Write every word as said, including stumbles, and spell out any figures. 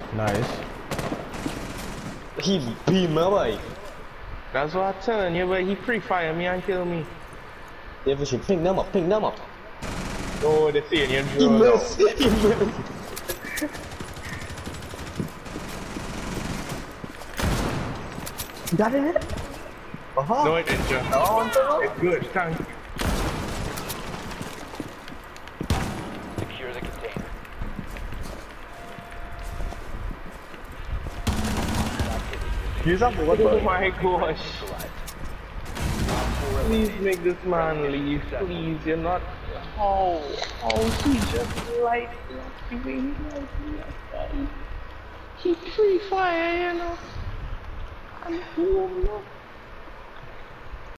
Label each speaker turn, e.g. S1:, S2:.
S1: Nice.
S2: He beat my boy.
S3: That's what I'm telling you, but he pre-fire me and kill me.
S2: If we should ping them up, ping them up.
S3: Oh, they see you
S2: He
S3: drone
S2: missed.
S3: out.
S2: He missed.
S1: Got it?
S2: Uh-huh.
S3: No, it didn't, Joe.
S2: Oh,
S3: It's good, thank you.
S4: Secure the container.
S2: He's up. What
S3: Oh
S2: the?
S3: my gosh. Please make this man leave, please. You're not. Oh, oh, he just like the way he likes me like that. He pre-fire, you know. I'm cool, no.